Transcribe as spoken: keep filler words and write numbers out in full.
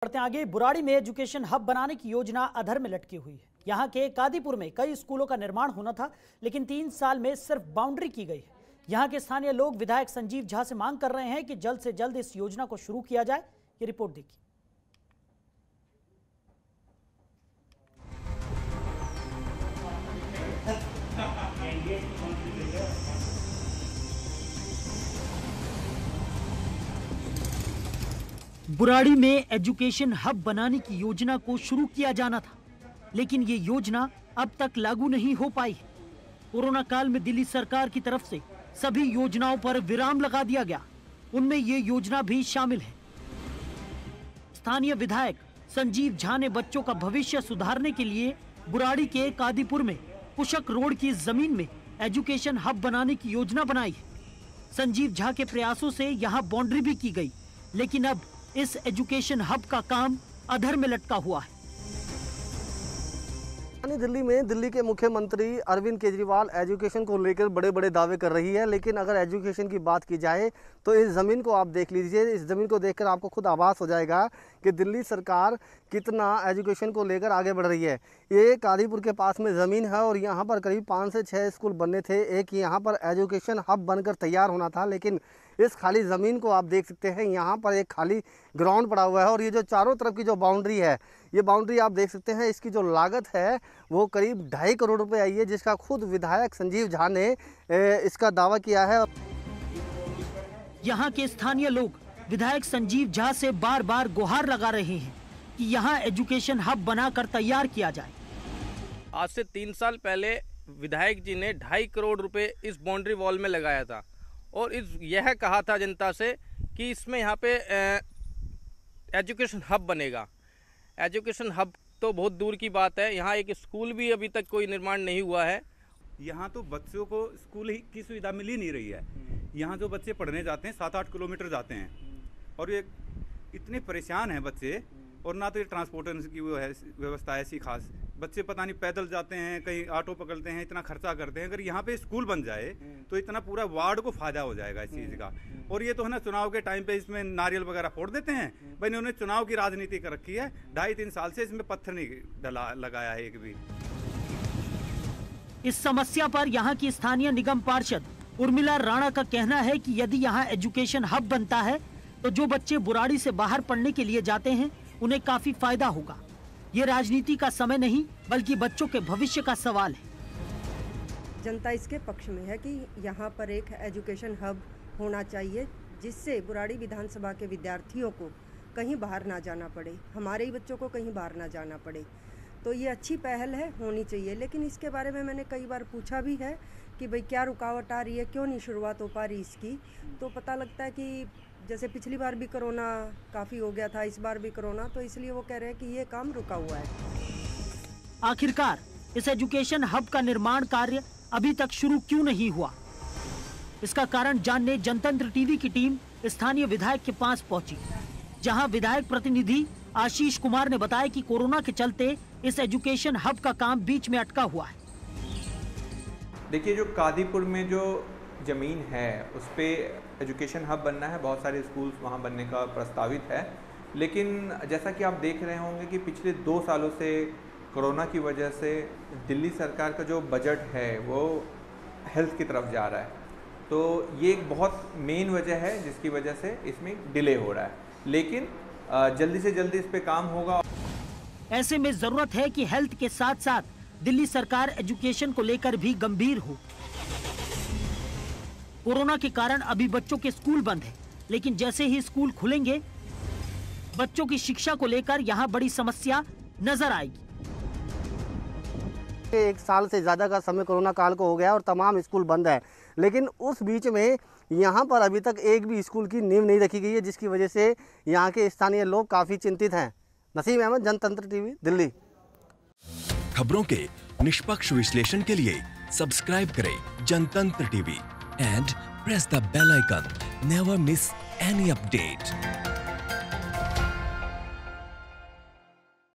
बढ़ते आगे, बुराड़ी में एजुकेशन हब बनाने की योजना अधर में लटकी हुई है। यहाँ के कादीपुर में कई स्कूलों का निर्माण होना था, लेकिन तीन साल में सिर्फ बाउंड्री की गई है। यहाँ के स्थानीय लोग विधायक संजीव झा से मांग कर रहे हैं कि जल्द से जल्द इस योजना को शुरू किया जाए। ये रिपोर्ट देखिए। बुराड़ी में एजुकेशन हब बनाने की योजना को शुरू किया जाना था, लेकिन ये योजना अब तक लागू नहीं हो पाई है। कोरोना काल में दिल्ली सरकार की तरफ से सभी योजनाओं पर विराम लगा दिया गया, उनमें ये योजना भी शामिल है। स्थानीय विधायक संजीव झा ने बच्चों का भविष्य सुधारने के लिए बुराड़ी के कादीपुर में पुशक रोड की जमीन में एजुकेशन हब बनाने की योजना बनाई है। संजीव झा के प्रयासों से यहाँ बाउंड्री भी की गई, लेकिन अब इस एजुकेशन हब का काम अधर में लटका हुआ है। दिल्ली में दिल्ली के मुख्यमंत्री अरविंद केजरीवाल एजुकेशन को लेकर बड़े बड़े दावे कर रही है, लेकिन अगर एजुकेशन की बात की जाए तो इस ज़मीन को आप देख लीजिए। इस ज़मीन को देखकर आपको खुद आभास हो जाएगा कि दिल्ली सरकार कितना एजुकेशन को लेकर आगे बढ़ रही है। ये कादीपुर के पास में ज़मीन है और यहाँ पर करीब पाँच से छः स्कूल बनने थे। एक यहाँ पर एजुकेशन हब बनकर तैयार होना था, लेकिन इस खाली ज़मीन को आप देख सकते हैं। यहाँ पर एक खाली ग्राउंड पड़ा हुआ है और ये जो चारों तरफ की जो बाउंड्री है, ये बाउंड्री आप देख सकते हैं। इसकी जो लागत है वो करीब ढाई करोड़ रुपए आई है, जिसका खुद विधायक संजीव झा ने इसका दावा किया है। यहाँ के स्थानीय लोग विधायक संजीव झा से बार बार गुहार लगा रहे हैं कि यहाँ एजुकेशन हब बनाकर तैयार किया जाए। आज से तीन साल पहले विधायक जी ने ढाई करोड़ रुपए इस बाउंड्री वॉल में लगाया था और इस यह कहा था जनता से कि इसमें यहाँ पे एजुकेशन हब बनेगा। एजुकेशन हब तो बहुत दूर की बात है, यहाँ एक स्कूल भी अभी तक कोई निर्माण नहीं हुआ है। यहाँ तो बच्चों को स्कूल ही की सुविधा मिल ही नहीं रही है। यहाँ जो बच्चे पढ़ने जाते हैं सात आठ किलोमीटर जाते हैं और ये इतने परेशान हैं बच्चे, और ना तो ये ट्रांसपोर्टेशन की वो है व्यवस्था ऐसी खास। बच्चे पता नहीं पैदल जाते हैं, कहीं ऑटो पकड़ते हैं, इतना खर्चा करते हैं। अगर यहाँ पे स्कूल बन जाए तो इतना पूरा वार्ड को फायदा हो जाएगा इस चीज़ का। और ये तो है ना, चुनाव के टाइम पे इसमें नारियल वगैरह फोड़ देते हैं। भाई इन्होंने चुनाव की राजनीति कर रखी है। ढाई तीन साल से इसमें पत्थर नहीं डला लगाया है एक भी। इस समस्या पर यहाँ की स्थानीय निगम पार्षद उर्मिला राणा का कहना है कि यदि यहाँ एजुकेशन हब बनता है तो जो बच्चे बुराड़ी से बाहर पढ़ने के लिए जाते हैं उन्हें काफी फायदा होगा। ये राजनीति का समय नहीं बल्कि बच्चों के भविष्य का सवाल है। जनता इसके पक्ष में है कि यहाँ पर एक एजुकेशन हब होना चाहिए, जिससे बुराड़ी विधानसभा के विद्यार्थियों को कहीं बाहर ना जाना पड़े, हमारे ही बच्चों को कहीं बाहर ना जाना पड़े। तो ये अच्छी पहल है, होनी चाहिए। लेकिन इसके बारे में मैंने कई बार पूछा भी है कि भाई क्या रुकावट आ रही है, क्यों नहीं शुरुआत हो पा रही इसकी। तो पता लगता है कि जैसे पिछली बार भी कोरोना काफ़ी हो गया था, इस बार भी कोरोना, तो इसलिए वो कह रहे हैं कि ये काम रुका हुआ है। आखिरकार इस एजुकेशन हब का निर्माण कार्य अभी तक शुरू क्यों नहीं हुआ, इसका कारण जानने जनतंत्र टीवी की टीम स्थानीय विधायक के पास पहुंची, जहां विधायक प्रतिनिधि आशीष कुमार ने बताया कि कोरोना के चलते इस एजुकेशन हब का काम बीच में अटका हुआ है। देखिए, जो कादीपुर में जो ज़मीन है उस पर एजुकेशन हब बनना है, बहुत सारे स्कूल्स वहाँ बनने का प्रस्तावित है। लेकिन जैसा कि आप देख रहे होंगे कि पिछले दो सालों से कोरोना की वजह से दिल्ली सरकार का जो बजट है वो हेल्थ की तरफ जा रहा है। तो ये एक बहुत मेन वजह है जिसकी वजह से इसमें डिले हो रहा है, लेकिन जल्दी से जल्दी इस पे काम होगा। ऐसे में जरूरत है कि हेल्थ के साथ साथ दिल्ली सरकार एजुकेशन को लेकर भी गंभीर हो। कोरोना के कारण अभी बच्चों के स्कूल बंद हैं, लेकिन जैसे ही स्कूल खुलेंगे बच्चों की शिक्षा को लेकर यहाँ बड़ी समस्या नजर आएगी। एक साल से ज़्यादा का समय कोरोना काल को हो गया और तमाम स्कूल बंद है, लेकिन उस बीच में यहाँ पर अभी तक एक भी स्कूल की नींव नहीं रखी गई है, जिसकी वजह से यहाँ के स्थानीय लोग काफ़ी चिंतित हैं। नसीम अहमद, जनतंत्र टीवी, दिल्ली। खबरों के निष्पक्ष विश्लेषण के लिए सब्सक्राइब करें Jantantra TV and press the bell icon. Never miss any update.